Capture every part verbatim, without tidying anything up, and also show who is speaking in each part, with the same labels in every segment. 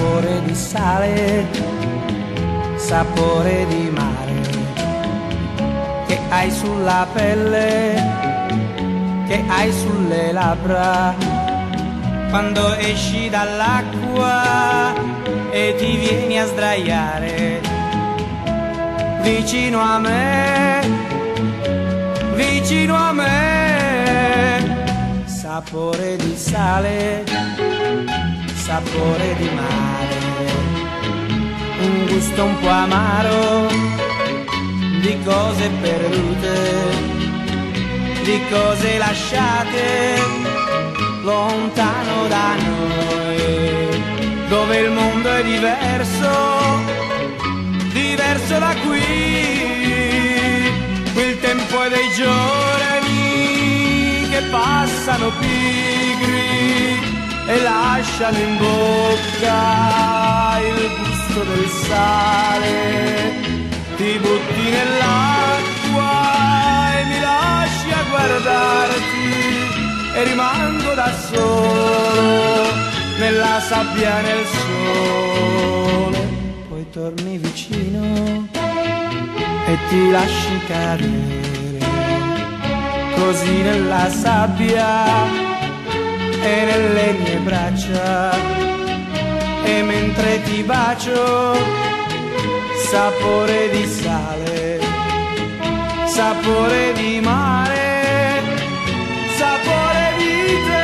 Speaker 1: sapore di sale, sapore di mare, che hai sulla pelle, che hai sulle labbra, quando esci dall'acqua e ti vieni a sdraiare vicino a me, vicino a me. Sapore di sale, sapore di mare, un gusto un po' amaro di cose perdute, di cose lasciate lontano da noi, dove il mondo è diverso, diverso da qui. Qui il tempo è dei giorni che passano pigri e lasciano in bocca il gusto del sale. Ti butti nell'acqua e mi lasci a guardarti e rimango da solo nella sabbia e nel sole. Poi torni vicino e ti lasci cadere così nella sabbia e nelle mie braccia, e mentre ti bacio, sapore di sale, sapore di mare, sapore di te.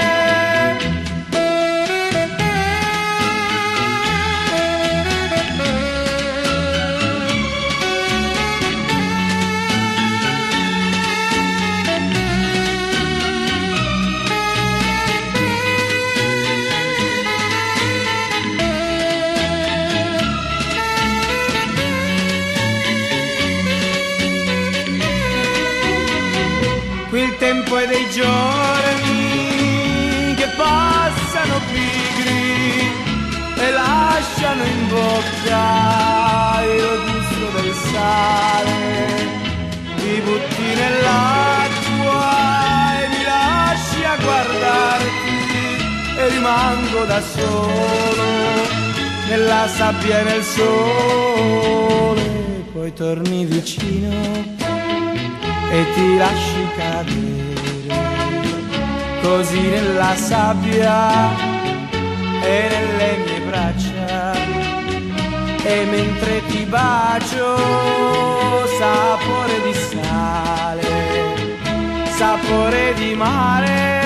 Speaker 1: Qui il tempo è dei giorni che passano pigri e lasciano in bocca il gusto del sale. Ti butti nell'acqua e mi lasci a guardarti e rimango da solo nella sabbia e nel sole. Poi torni vicino e ti lasci cadere così nella sabbia e nelle mie braccia, e mentre ti bacio, sapore di sale, sapore di mare,